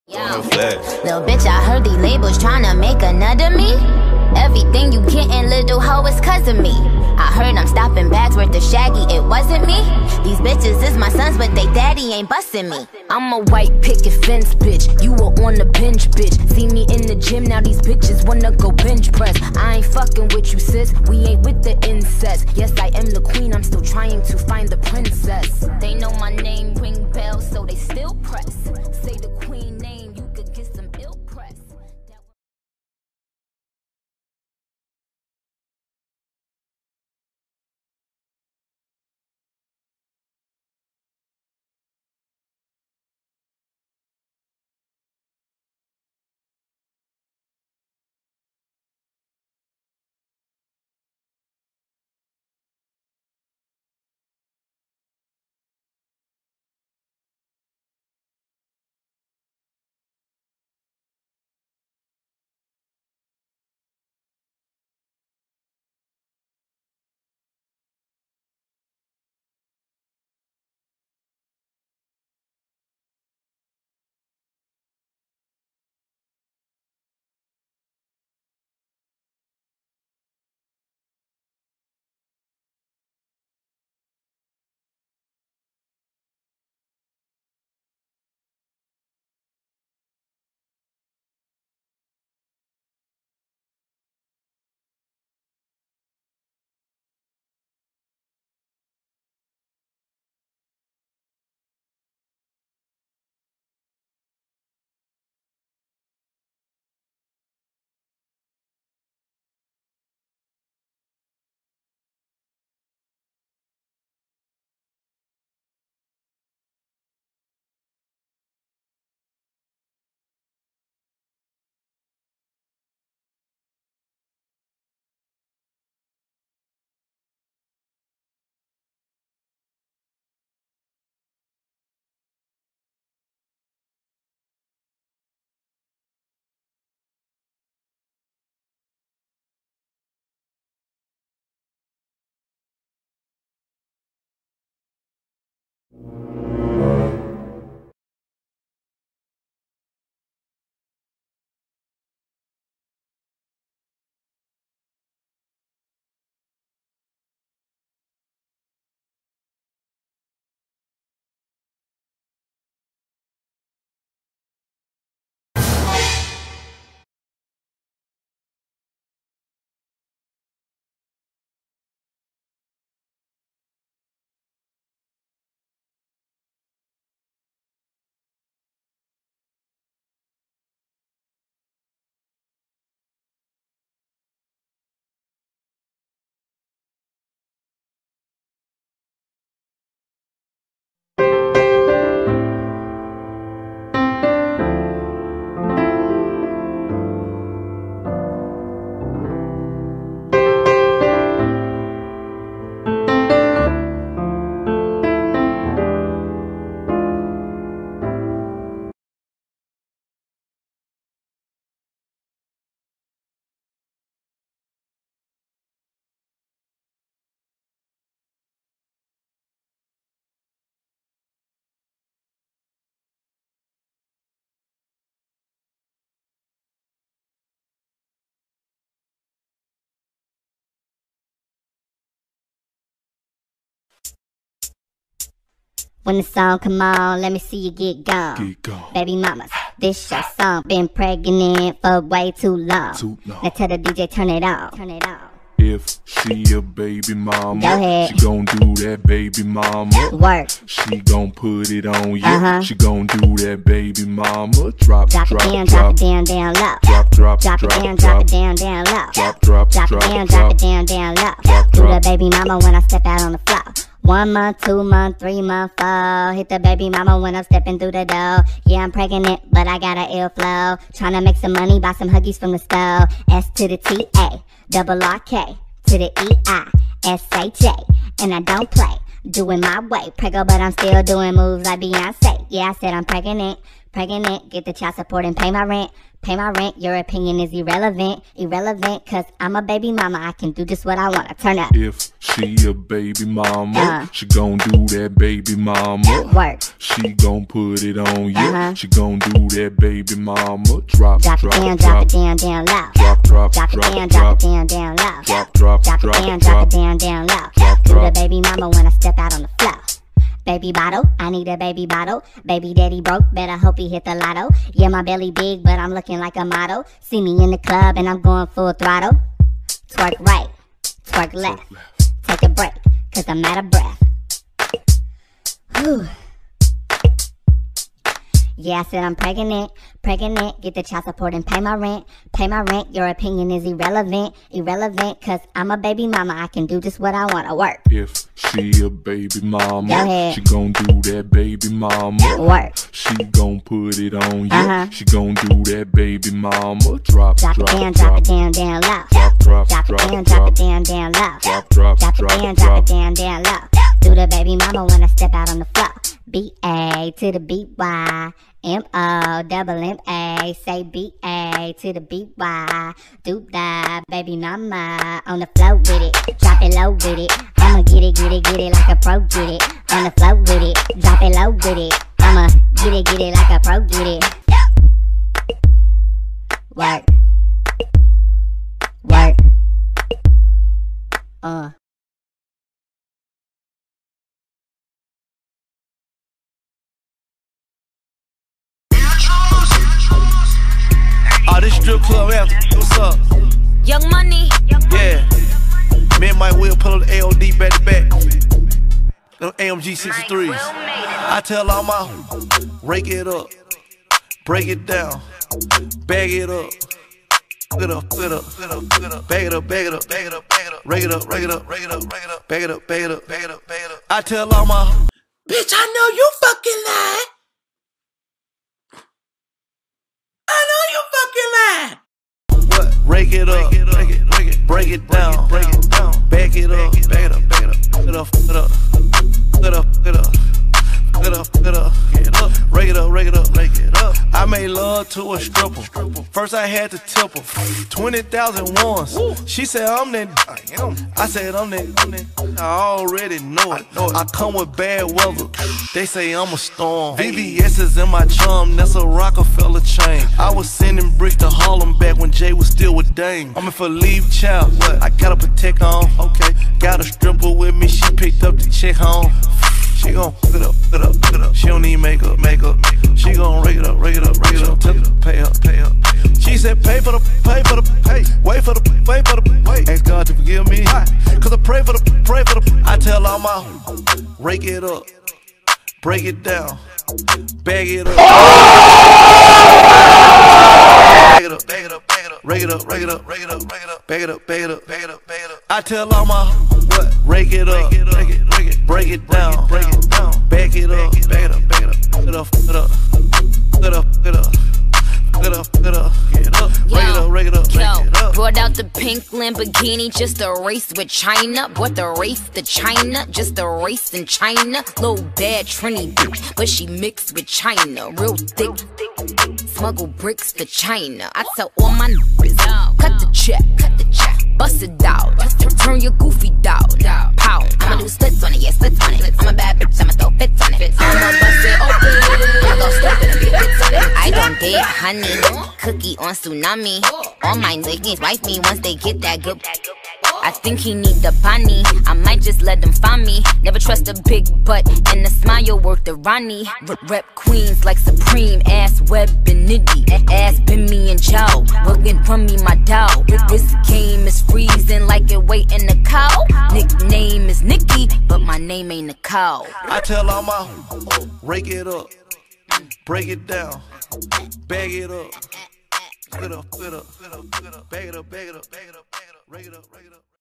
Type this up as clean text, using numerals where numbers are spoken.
On her flat. Little bitch, I heard these labels tryna make a nut of me. Everything you gettin', little hoe, is 'cause of me. I heard I'm stopping bags worth of Shaggy, it wasn't me. These bitches is my sons, but they daddy ain't bustin' me. I'm a white picket fence bitch, you were on the bench bitch. See me in the gym, now these bitches wanna go bench press. I ain't fucking with you sis, we ain't with the incest. Yes, I am the queen, I'm still trying to find the princess. They know my name, ring bells, so they still press. Say the queen name, you could get some ill press. When the song come on, let me see you get gone. Baby mamas, this your song. Been pregnant for way too long. Now tell the DJ turn it on. If she a baby mama, go ahead. She gon' do that baby mama work. She gon' put it on you. She gon' do that baby mama. Drop it down, drop it down, down low. Drop it down, drop it down, down low. Drop it down, drop it down, down low. Do the baby mama when I step out on the floor. 1 month, 2 month, 3 month, 4. Hit the baby mama when I'm stepping through the door. Yeah, I'm pregnant, but I got an ill flow. Tryna make some money, buy some Huggies from the store. S to the T-A, double R-K, to the E-I-S-H-A. And I don't play, do it my way. Preggo, but I'm still doing moves like Beyonce. Yeah, I said I'm pregnant, pregnant, get the child support and pay my rent. Pay my rent, your opinion is irrelevant. Irrelevant, cause I'm a baby mama, I can do just what I wanna. Turn up. If she a baby mama, she gon' do that baby mama. Work. She gon' put it on you. She gon' do that baby mama. Drop it down, drop it down, down low. Drop it down, drop it down, down low. Drop it down, drop it down, down low. Do the baby mama when I step out on the floor. Baby bottle, I need a baby bottle. Baby daddy broke, better hope he hit the lotto. Yeah, my belly big, but I'm looking like a model. See me in the club and I'm going full throttle. Twerk right, twerk left. Take a break, cause I'm out of breath. Whew. Yeah, I said I'm pregnant, get the child support and pay my rent. Pay my rent, your opinion is irrelevant. Irrelevant, cause I'm a baby mama, I can do just what I wanna. Work. If she a baby mama, she gon' do that baby mama. Work. She gon' put it on you. She gon' do that baby mama. Drop it down, drop it down, down low. Drop it down, drop it down, down low. Drop it down, drop it down, down low. Do the baby mama when I step out on the floor. B-A to the B-Y, M-O, double M-A. Say B-A to the B-Y. Do that, baby mama. On the floor with it, drop it low with it. I'ma get it like a pro get it. On the floor with it, drop it low with it. I'ma get it like a pro get it. Work. Work. Oh, this strip club anthem. What's up? Young Money. Yeah. Me and Mike Will pull up the AOD back to back. Them AMG 63s. I tell all my rake it up, break it down, bag it up. Get up, get up, get up, get up, bag it up, bag it up, bag it up, bag it up, rake it up, rake it up, rake it up, rake it up, bag it up, bag it up, bag it up, bag it up. I tell all my bitch, I know you fucking lying. I know you fucking lying. What? Rake it up, rake it, break it down, bag it up, bag it up, bag it up, get up, get up, get up, get up. Get up, get up, get up, rake it up, rake it up, rake it up. I made love to a stripper. First I had to tip her 20,000 once. She said I'm that. I said I'm that. I already know it. I come with bad weather. They say I'm a storm. VVS is in my chum. That's a Rockefeller chain. I was sending bricks to Harlem back when Jay was still with Dame. I'm in for leave child. I got a protect on. Okay, got a stripper with me. She picked up the check home. She gon' get up, get up, get up. She don't need makeup. She gon' rake it up, rake it up, rake it up. Tell her to pay up. She said pay. Wait for the wait. Ask God to forgive me, cause I pray for the. I tell all my rake it up, break it down, bag it up. Bag it up, bag it up, bag it up, rake it up, rake it up, rake it up, rake it up, bag it up, bag it up, bag it up, bag it up. I tell all my what? Rake it up, break it down, bag it up, bag it up, get up, get up, get up, get up, get up, get up, get up, get up, rake it up, rake it up, rake it up. Brought out the pink Lamborghini just a race with China. Brought the race to China, just a race in China. Little bad Trini bitch, but she mixed with China. Real thick, smuggle bricks to China. I tell all my niggas, cut the check, bust it out, turn your goofy down, pow. I'ma do splits on it, yeah, splits on it. I'm a bad bitch, I'ma throw fits on it. I'ma bust it open, I'ma go stupid and be a fits on it. I don't date honey, cookie on tsunami. All my niggas wife me once they get that good. I think he need the bunny. I might just let him find me. Never trust a big butt and a smile worth the Ronnie. Rep queens like Supreme, ass Web and Nitty. Ass been me and Joe, working from me my dog. This game is freezing like it waiting a cow. Nickname is Nikki, but my name ain't a cow. I tell all my rake it up, break it down, bag it up. Get up, get up, get up, get up, bag it up, bag it up, bag it up, bag it up, rake it up, rake it up.